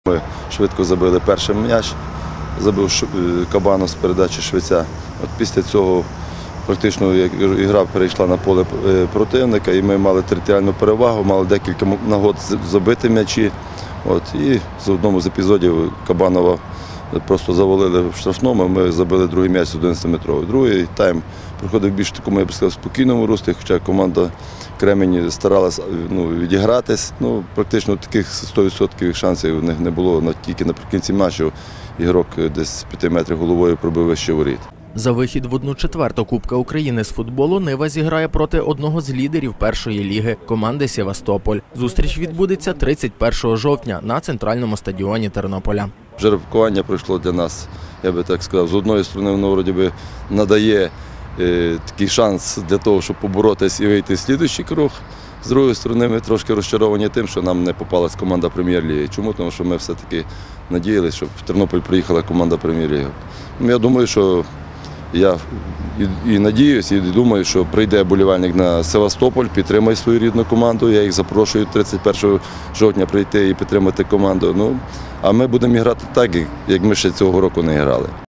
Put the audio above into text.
Ми швидко забили перший м'яч, забив Кабанов з передачі Швеця. От після цього практично гра перейшла на поле противника, і ми мали територіальну перевагу, мали декілька нагод забити м'ячі. І з одному з епізодів Кабанова просто завалили в штрафному, ми забили другий м'яч з 11-метровий. Другий тайм проходив більш такому, я б сказав, спокійному руслі, хоча команда Кремінь старалася відігратись. Практично таких 100% шансів у них не було, тільки наприкінці матчу ігрок десь з 5 метрів головою пробив вище воріт. За вихід в 1/4 Кубка України з футболу Нива зіграє проти одного з лідерів першої ліги – команди «Севастополь». Зустріч відбудеться 31 жовтня на центральному стадіоні Тернополя. Жеребкування пройшло для нас, я би так сказав, з одної сторони воно вроді надає такий шанс для того, щоб поборотись і вийти в слідуючий круг. З другої сторони, ми трошки розчаровані тим, що нам не попалась команда Прем'єр-ліги. Чому? Тому що ми все-таки надіялися, щоб в Тернопіль приїхала команда Прем'єр-ліги. Я думаю, що я і надіюсь, і думаю, що прийде болівальник на Севастополь, підтримає свою рідну команду. Я їх запрошую 31 жовтня прийти і підтримати команду. А ми будемо грати так, як ми ще цього року не грали.